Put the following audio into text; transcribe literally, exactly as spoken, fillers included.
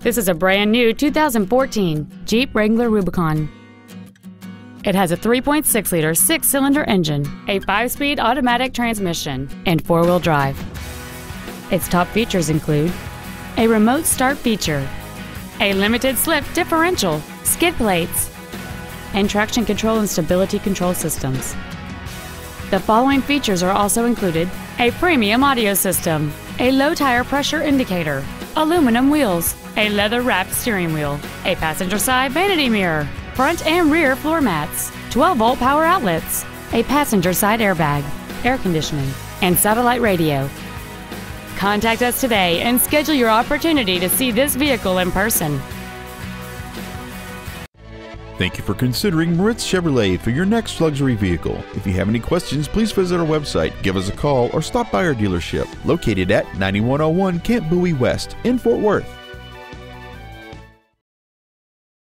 This is a brand new two thousand fourteen Jeep Wrangler Rubicon. It has a three point six liter six-cylinder engine, a five-speed automatic transmission, and four-wheel drive. Its top features include a remote start feature, a limited slip differential, skid plates, and traction control and stability control systems. The following features are also included: a premium audio system, a low tire pressure indicator, aluminum wheels, a leather-wrapped steering wheel, a passenger side vanity mirror, front and rear floor mats, twelve volt power outlets, a passenger side airbag, air conditioning, and satellite radio. Contact us today and schedule your opportunity to see this vehicle in person. Thank you for considering Moritz Chevrolet for your next luxury vehicle. If you have any questions, please visit our website, give us a call, or stop by our dealership located at ninety-one oh one Camp Bowie West in Fort Worth.